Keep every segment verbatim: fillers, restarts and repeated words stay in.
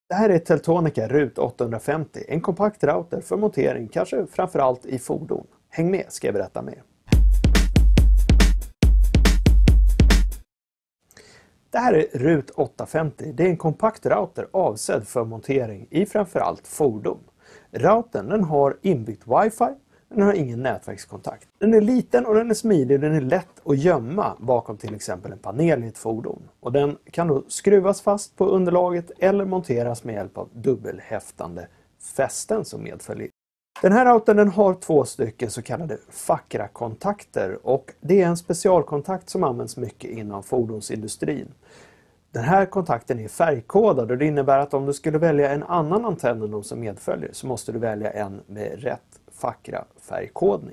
Det här är Teltonika RUT åttahundrafemtio, en kompakt router för montering, kanske framförallt i fordon. Häng med ska jag berätta mer. Det här är RUT åttahundrafemtio. Det är en kompakt router avsedd för montering i framförallt fordon. Routern den har inbyggt wifi, den har ingen nätverkskontakt. Den är liten och den är smidig och den är lätt att gömma bakom till exempel en panel i ett fordon. Och den kan då skruvas fast på underlaget eller monteras med hjälp av dubbelhäftande fästen som medföljer. Den här routern den har två stycken så kallade Fakra-kontakter och det är en specialkontakt som används mycket inom fordonsindustrin. Den här kontakten är färgkodad och det innebär att om du skulle välja en annan antenn än de som medföljer så måste du välja en med rätt Fakra-färgkodning.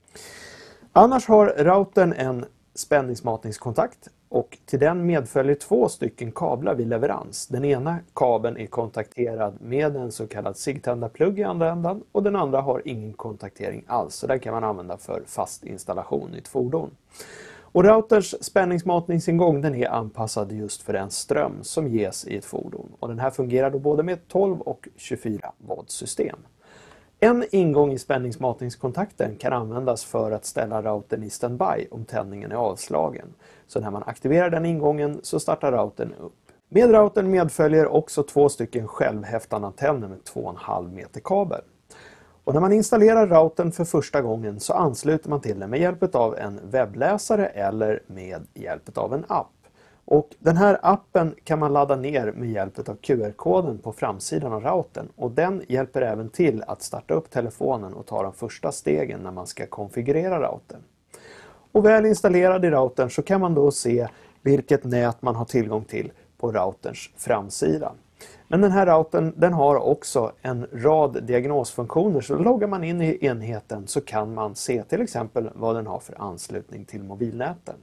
Annars har routern en spänningsmatningskontakt och till den medföljer två stycken kablar vid leverans. Den ena kabeln är kontakterad med en så kallad sigtändarplugg i andra ändan och den andra har ingen kontaktering alls, så den kan man använda för fast installation i ett fordon. Och routerns spänningsmatningsingång den är anpassad just för den ström som ges i ett fordon och den här fungerar då både med tolv och tjugofyra volt system. En ingång i spänningsmatningskontakten kan användas för att ställa routern i standby om tändningen är avslagen. Så när man aktiverar den ingången så startar routern upp. Med routern medföljer också två stycken självhäftande antenner med två komma fem meter kabel. Och när man installerar routern för första gången så ansluter man till den med hjälp av en webbläsare eller med hjälp av en app. Och den här appen kan man ladda ner med hjälp av Q R-koden på framsidan av routern och den hjälper även till att starta upp telefonen och ta de första stegen när man ska konfigurera routern. Och väl installerad i routern så kan man då se vilket nät man har tillgång till på routerns framsida. Men den här routern den har också en rad diagnosfunktioner, så loggar man in i enheten så kan man se till exempel vad den har för anslutning till mobilnäten.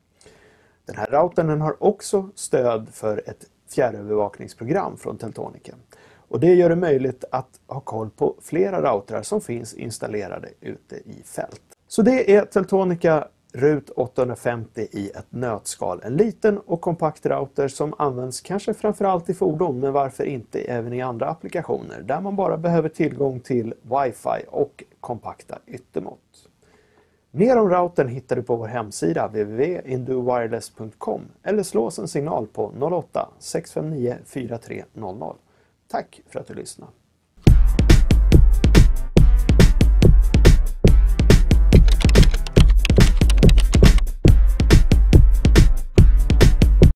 Den här routern den har också stöd för ett fjärrövervakningsprogram från Teltonika. Och det gör det möjligt att ha koll på flera routrar som finns installerade ute i fält. Så det är Teltonika RUT åttahundrafemtio i ett nötskal. En liten och kompakt router som används kanske framförallt i fordon, men varför inte även i andra applikationer där man bara behöver tillgång till wifi och kompakta yttermått. Mer om routern hittar du på vår hemsida w w w punkt indowireless punkt com eller slå oss en signal på noll åtta sex fem nio fyra tre noll noll. Tack för att du lyssnade.